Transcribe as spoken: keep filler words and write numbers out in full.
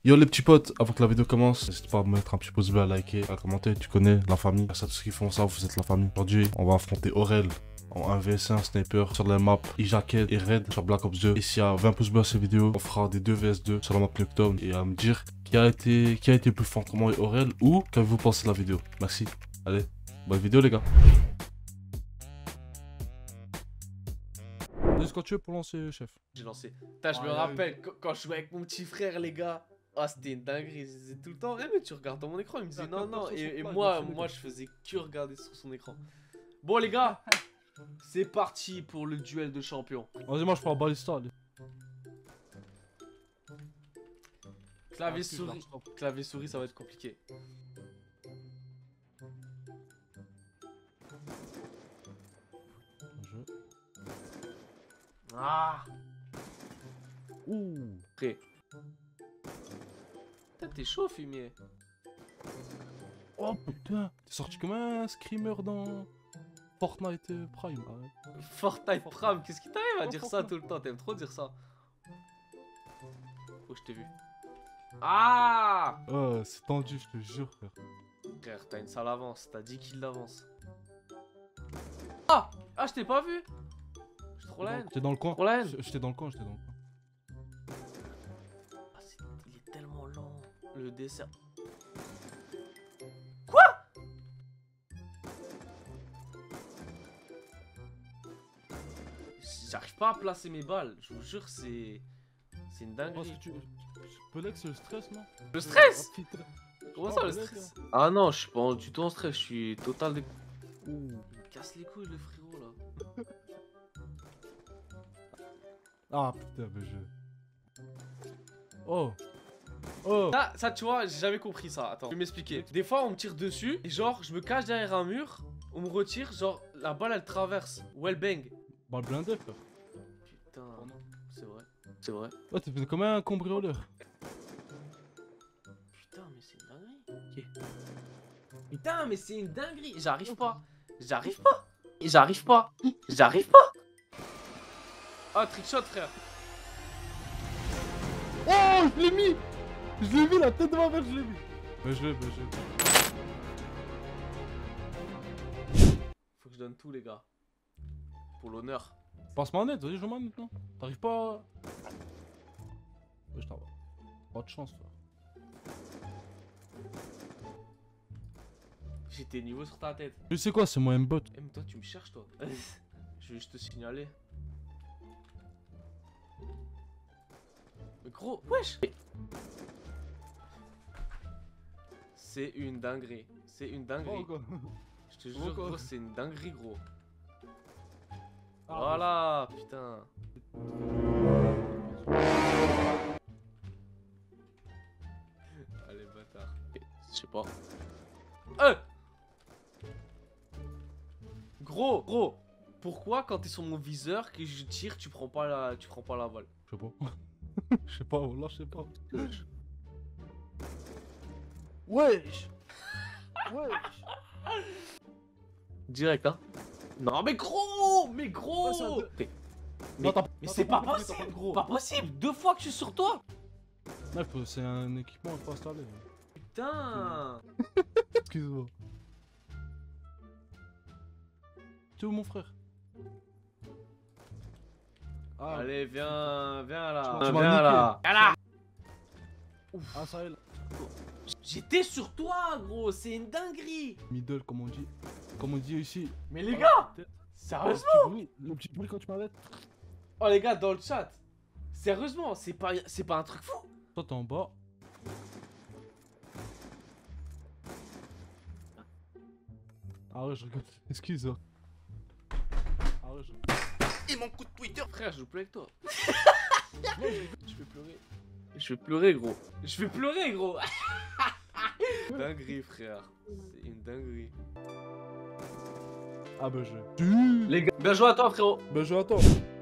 Yo les petits potes, avant que la vidéo commence, n'hésite pas à mettre un petit pouce bleu, à liker, à commenter, tu connais la famille. Merci à tous ceux qui font ça, vous êtes la famille. Aujourd'hui, on va affronter Aurel en un v un sniper sur la map Ijaket et Red sur Black Ops deux. Et s'il y a vingt pouces bleus à cette vidéo, on fera des deux v s deux sur la map Nocturne et à me dire qui a été qui a été plus fort entre moi et Aurel ou qu'avez-vous pensé de la vidéo. Merci. Allez, bonne vidéo les gars. Est-ce que tu veux pour lancer, chef? J'ai lancé. Putain, je Ah, me là, rappelle quand, quand je jouais avec mon petit frère, les gars. Ah, c'était une dinguerie. Il disait tout le temps, eh, mais tu regardes dans mon écran. Il me disait non, non. Et, et moi, moi, je faisais que regarder sur son écran. Bon, les gars, c'est parti pour le duel de champions. Vas-y, moi je prends Ballista. Allez. Clavier Ah, souris. excuse-moi. Clavier souris, ça va être compliqué. Je... Ah, Ouh. prêt. Putain, t'es chaud, fumier. Oh putain, t'es sorti comme un screamer dans Fortnite euh, Prime. Ah ouais. Fortnite Prime, qu'est-ce qui t'arrive à dire ça tout le temps? T'aimes trop dire ça. Oh, je t'ai vu. Ah, Oh, c'est tendu, je te jure, frère. frère, t'as une sale avance. T'as dix kills d'avance. Ah, ah, je t'ai pas vu. Je trop la haine. J'étais dans le coin. Trop la haine. J- J'étais dans le coin, j'étais dans le coin. Ah, c'est- il est tellement lent. Le dessert. Quoi? J'arrive pas à placer mes balles. Je vous jure, c'est. C'est une Parce dinguerie. que tu. Pellex, c'est le stress, non? Le stress? Ah, putain. Comment Oh, ça, le Pellex, stress? hein. Ah non, je suis pas du tout en stress. Je suis total de. Ouh, il me casse les couilles, le frérot là. Ah putain, mais je. Oh. Oh. Ça, ça, tu vois, j'ai jamais compris ça. Attends, je vais m'expliquer. Des fois, on me tire dessus et genre, je me cache derrière un mur. On me retire, genre, la balle elle traverse. Ou elle bang. Balle blindée, frère. Putain, c'est vrai. C'est vrai. Ouais, t'es fait comme un cambrioleur. Putain, mais c'est une dinguerie. Ok. Putain, mais c'est une dinguerie. J'arrive pas. J'arrive pas. J'arrive pas. J'arrive pas. Ah, trickshot, frère. Oh, je l'ai mis. Je l'ai mis, la tête de ma mère, je l'ai mis. Mais je l'ai, mais je l'ai. Faut que je donne tout, les gars. Pour l'honneur. Passe-moi net, vas-y, joue manette, non? T'arrives pas à... Ouais, je t'en vais. Pas de chance, frère. J'ai tes niveaux sur ta tête. Tu sais quoi, c'est moi M-bot. Eh, mais toi, tu me cherches, toi. Je vais juste te signaler. Mais gros, wesh. C'est une dinguerie. C'est une dinguerie. quoi. Je te Oh, jure, quoi. gros, c'est une dinguerie, gros. Ah, Voilà, putain. Allez, bâtard. Je sais pas. Euh Gros, gros. Pourquoi quand t'es sur mon viseur que je tire, tu prends pas la, tu prends pas la balle? Je sais pas. Je sais pas, là, je sais pas. Wesh. Wesh. Direct, hein. Non, mais gros, mais Ouais, gros. ça a- Mais, Non, t'as- mais t'as c'est pas pas compris, t'as possible, pas gros. Pas possible. Deux fois que je suis sur toi. Ouais, faut- c'est un équipement qu'il faut installer. Putain. Excuse-moi. Tu es où mon frère? Ah, Allez, viens, viens là. Tu m'as Viens niqué. là. Viens là. ah ça est là. J'étais sur toi, gros. C'est une dinguerie. Middle, comme on dit. Comme on dit ici. Mais les Ah, gars, peut-être. sérieusement. Le petit bruit, le petit bruit quand tu m'arrêtes. Oh les gars, dans le chat. Sérieusement, c'est pas, c'est pas un truc fou. Toi t'es en bas. Ah ouais, je rigole. Excuse-moi. Ah ouais, je Et mon coup de Twitter. Frère, je joue plus avec toi. Je vais pleurer. Je vais pleurer, gros. Je vais pleurer, gros. Dinguerie, frère. C'est une dinguerie. Ah bah je. Les gars, bien joué à toi, frérot. Bah je attends.